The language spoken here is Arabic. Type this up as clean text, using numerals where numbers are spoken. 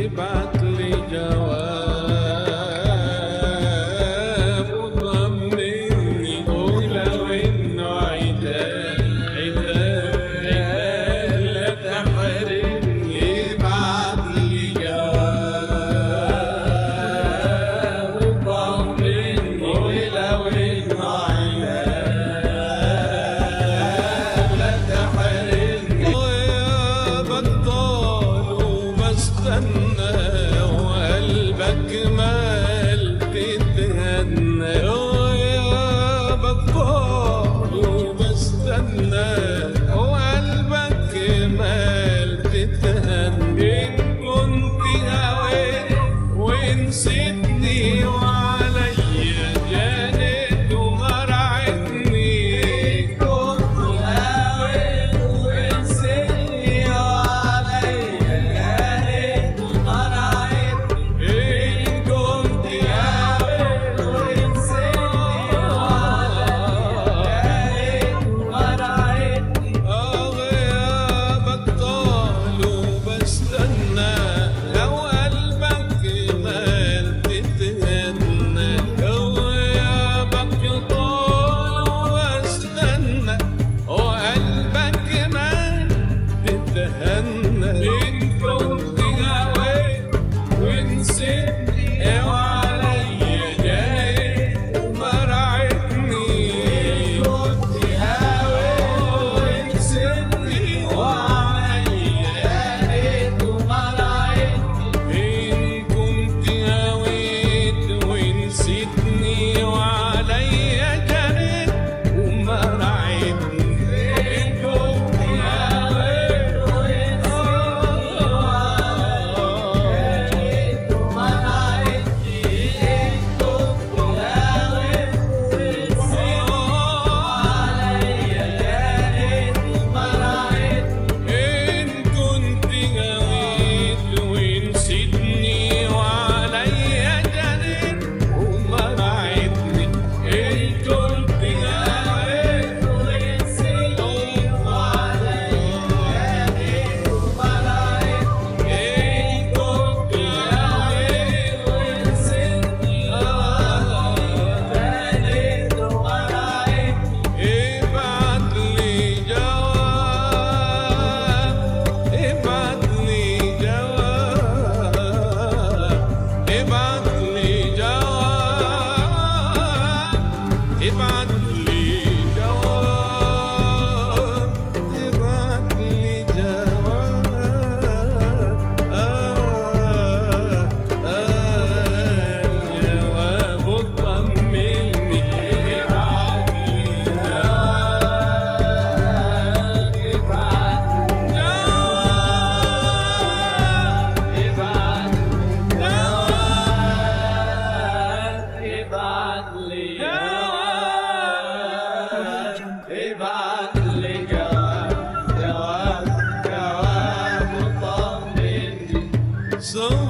ابعت لي جواب وطمني ولو انه عتاب لا تحرمني ابعت لي جواب وطمني ولو انه عتاب لا تحرمني يا بطال وبستنى وقلبك مال تتهنى يا بطال وبستنى وقلبك مال تتهنى إن كنت هويت ونسيتني وعليا جانت ومرعتني إن كنت هويت ونسيتني وعليا جانت ومرعتني إن كنت هويت ونسيتني وعليا جانت ومرعتني يا بطال وبستنى لو قلبك مال تتهنى يا بطال وبستنى وقلبك مال تتهنى إن كنت هويت ونسيتني وعليا جايت ومرعتني إن كنت هويت ونسيتني وعليا جايت ومرعتني إن كنت هويت ونسيتني وعليا جايت ومرعتني إن كنت هويت ونسيتني ابعت لي جواب وطمني